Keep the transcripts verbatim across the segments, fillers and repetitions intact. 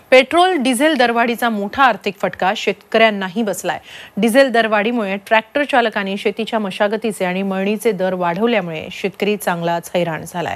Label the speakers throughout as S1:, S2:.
S1: Petrol diesel दरवाढीचा मोठा आर्थिक फटका शेतकऱ्यांनाही बसलाय। डिझेल दरवाढीमुळे ट्रॅक्टर चालकांनी शेतीच्या मशागतीचे आणि मळणीचे दर वाढवल्यामुळे शेतकरी चांगलाच हैराण झालाय।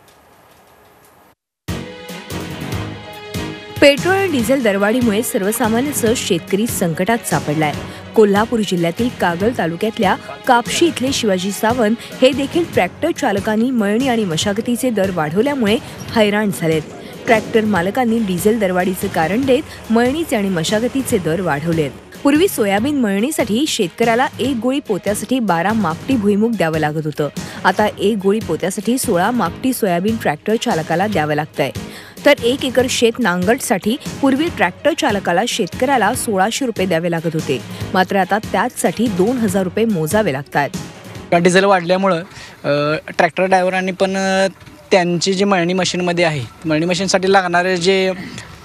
S2: पेट्रोल आणि डिझेल दरवाढीमुळे सर्वसामान्य शेतकरी संकटात सापडलाय। कोल्हापूर जिल्ह्यातील कागल तालुक्यातल्या कापशी इथले शिवाजी सावंत हे देखील ट्रॅक्टर चालकांनी मळणी आणि मशागतीचे दर वाढवल्यामुळे हैराण झालेत। ट्रॅक्टर मालकांनी डिझेल दरवाढीचे कारण देत मळणीचे आणि मशागतीचे दर वाढवलेत। पूर्वी सोयाबीन मळणीसाठी शेतकऱ्याला एक गोळी पोत्यासाठी बारा मापटी भुईमुग द्यावं लागत होतं। आता एक गोळी पोत्यासाठी सोळा मापटी सोयाबीन ट्रॅक्टर चालकाला द्यावं लागतंय। तर एक एकर शेत नांगरसाठी पूर्वी ट्रॅक्टर चालकाला शेतकऱ्याला सोळाशे रुपये द्यावे लागत होते, मात्र आता त्याचसाठी दोन हजार रुपये मोजावे लागतात।
S3: डिझेल वाढल्यामुळं ट्रॅक्टर ड्रायव्हरांनी पण त्यांची जी मळणी मशीनमध्ये आहे, मळणी मशीनसाठी लागणारे जे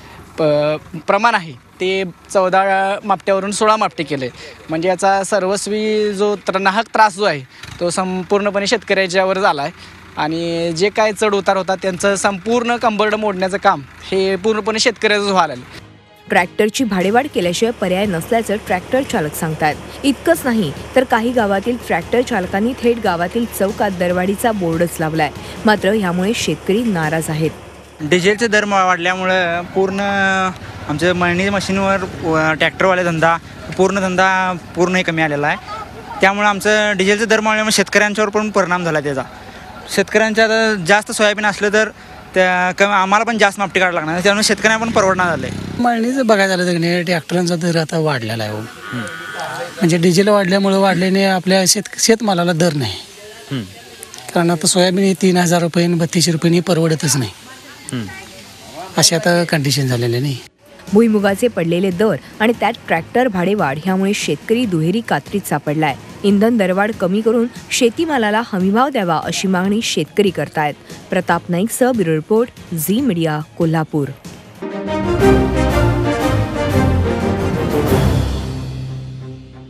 S3: प्रमाण आहे ते चौदा मापट्यावरून सोळा मापटे केले। म्हणजे याचा सर्वस्वी जो नाहक त्रास जो आहे तो संपूर्णपणे शेतकऱ्याच्यावर झाला आहे आणि जे काय चढ उतार होता त्यांचं संपूर्ण कंबरड मोडण्याचं काम हे पूर्णपणे शेतकऱ्याचं व्हायला लागलं।
S2: ट्रॅक्टरची भाडेवाढ केल्याशिवाय पर्याय नसल्याचं ट्रॅक्टर चालक सांगतात। इतकंच नाही तर काही गावातील ट्रॅक्टर चालकांनी थेट गावातील चौकात दरवाढीचा बोर्डच लावलाय, मात्र ह्यामुळे शेतकरी नाराज आहेत।
S4: डिझेलचे दर वाढल्यामुळे पूर्ण आमच्या मळणी मशीनवर ट्रॅक्टरवाले धंदा पूर्ण धंदा पूर्ण कमी आलेला आहे। त्यामुळे आमचं डिझेलचे दर वाढल्यामुळे शेतकऱ्यांच्यावर पण परिणाम झाला त्याचा। शेतकऱ्यांच्या जास्त सोयाबीन असलं तर त्या कमी आम्हाला पण जास्त मापटी काढायला लागणार, त्यामुळे शेतकऱ्यांना पण परवडणार झालं आहे।
S5: मळणीचं बघायला झालं तर नाही ट्रॅक्टरांचा दर आता वाढलेला आहे हो। म्हणजे डिझेल वाढल्यामुळे वाढल्याने आपल्या शेत शेतमालाला दर नाही, कारण आता सोयाबीन ही तीन हजार रुपये बत्तीसशे रुपयांनी परवडतच नाही, अशी आता कंडिशन झालेली नाही।
S2: भुईमुगाचे पडलेले दर आणि त्यात ट्रॅक्टर भाडेवाढ ह्यामुळे शेतकरी दुहेरी कात्रीत सापडलाय। इंधन दरवाढ कमी करून शेतीमालाला हमीभाव द्यावा अशी मागणी शेतकरी करतायत। प्रताप नाईकसह bureau report, Zee media, Kolhapur.